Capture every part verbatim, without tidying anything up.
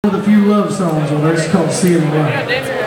With a few love songs on there. It's called See It Right.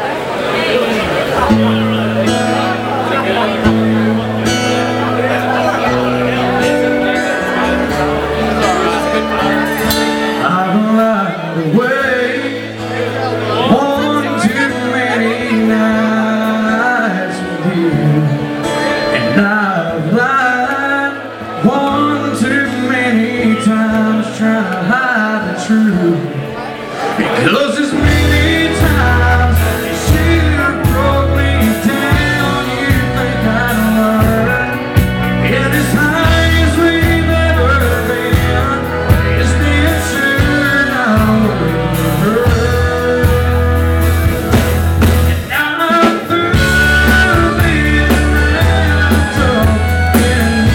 I've lied away one too many nights with you, and I've lied one too many times trying to hide the truth. Because as many times as you broke me down, you think I'd learn. And as high as we've ever been, it's been sure now we've heard. And now I'm through being around talking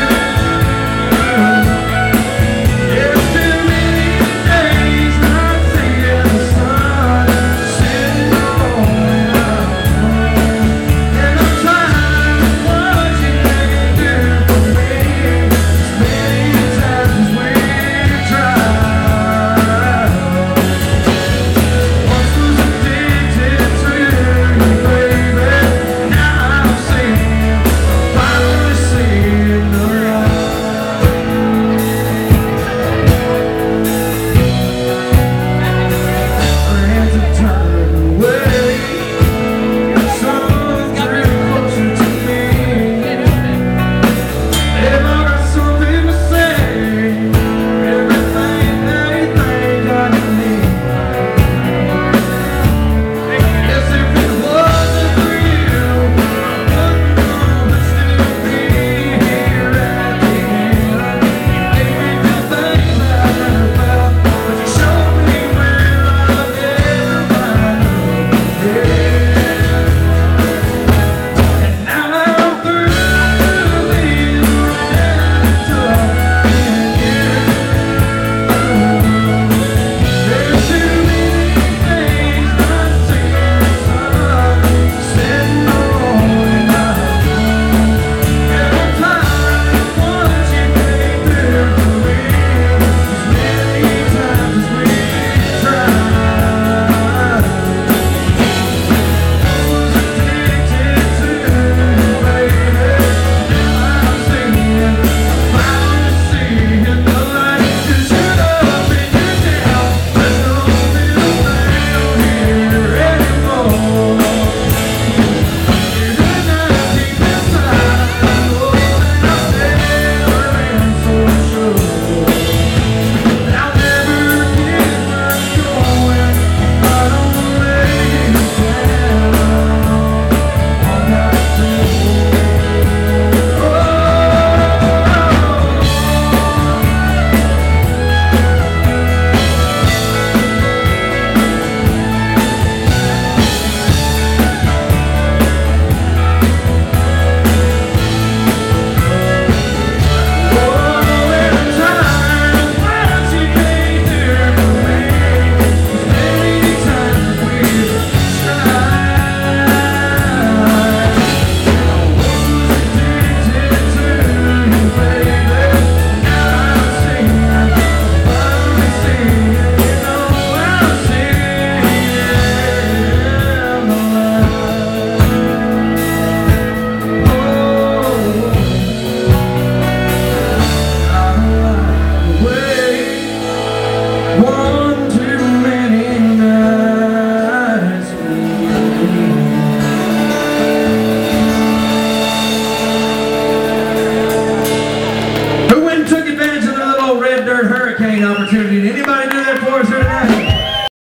you. There's too many days not seeing the sun sitting on up, and I'm trying what you can do for me. As many times as we've tried. Once was addicted to you, baby. Now I'm seeing, finally seeing the light. Friends have turned away, some drew closer to me. They've all got something to say, everything they think I need. Guess if it wasn't for you, I wouldn't know I'd still be here at the end. You made me feel things I never felt, but you showed me where I've never found again. And now I'm through being around talking you. There's too many things not seeing the sun sitting on up, and I'm tired of what you came through for me. As many times as we've tried. Was addicted to you, baby. Now I'm seeing, finally seeing the light. 'Cause you're up and you're down, there's no middle ground here anymore. You're not deep inside, I know that I've never been so sure. I'll never give much going, I don't lay you down on that floor. Oh, and I'm tired of what you came through for me. As many times as we've tried. Was addicted to you, baby. Now I'm seeing, finally seeing, you know I'm seeing the light. Oh, I lied away one too many nights with you. Who went and took advantage of the little old red dirt hurricane opportunity? Did anybody do that for us here tonight?